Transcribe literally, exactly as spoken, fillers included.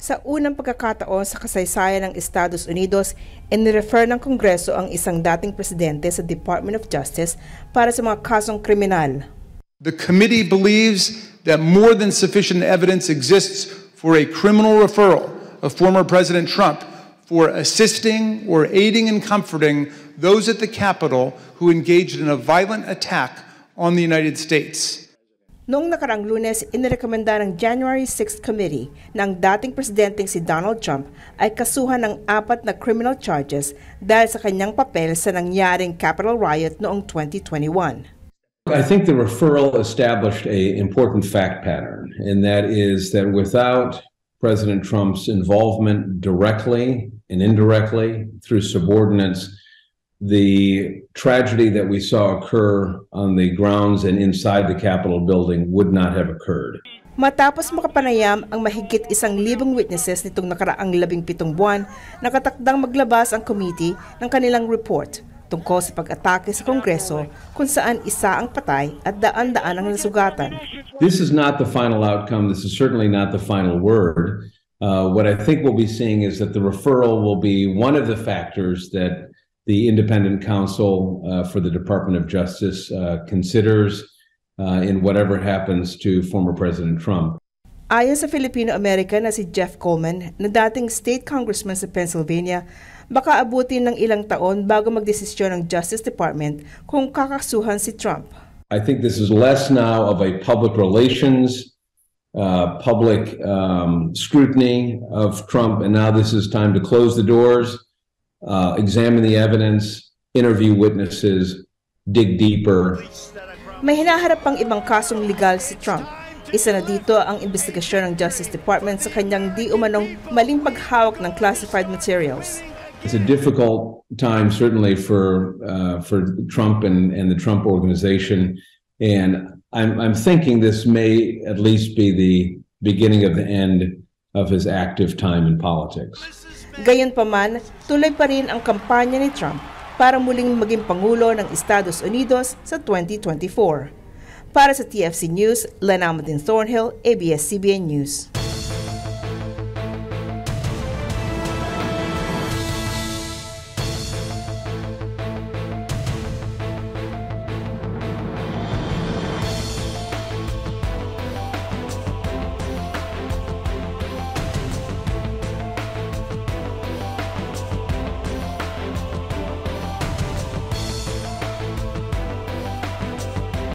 Sa unang pagkakataon sa kasaysayan ng Estados Unidos, inirefer ng Kongreso ang isang dating presidente sa Department of Justice para sa mga kasong kriminal. The committee believes that more than sufficient evidence exists for a criminal referral of former President Trump for assisting or aiding and comforting those at the Capitol who engaged in a violent attack on the United States. Noong nakarang Lunes, inirekomenda ng January sixth Committee na ang dating presidenteng si Donald Trump ay kasuhan ng apat na criminal charges dahil sa kanyang papel sa nangyaring Capitol riot noong twenty twenty-one. I think the referral established an important fact pattern, and that is that without President Trump's involvement directly and indirectly through subordinates, the tragedy that we saw occur on the grounds and inside the Capitol building would not have occurred. Matapos makapanayam ang mahigit isang libong witnesses nitong nakaraang labing pitong buwan, nakatakdang maglabas ang committee ng kanilang report tungkol sa pag-atake sa Kongreso kung saan isa ang patay at daan-daan ang nasugatan. This is not the final outcome. This is certainly not the final word. Uh, what I think we'll be seeing is that the referral will be one of the factors that the Independent Counsel uh, for the Department of Justice uh, considers uh, in whatever happens to former President Trump. Ayon sa Filipino-American na si Jeff Coleman, na dating state congressman sa Pennsylvania, baka abutin ng ilang taon bago magdesisyon ng Justice Department kung kakasuhan si Trump. I think this is less now of a public relations, uh, public um, scrutiny of Trump, and now this is time to close the doors, Uh, examine the evidence, interview witnesses, dig deeper. May hinaharap pang ibang kasong legal si Trump. Isa na dito ang investigasyon ng Justice Department sa kanyang di umanong maling paghawak ng classified materials. It's a difficult time certainly for uh, for Trump and, and the Trump organization, and I'm, I'm thinking this may at least be the beginning of the end of his active time in politics. Gayunpaman, tuloy pa rin ang kampanya ni Trump para muling maging Pangulo ng Estados Unidos sa twenty twenty-four. Para sa T F C News, Lana Thornhill, A B S C B N News.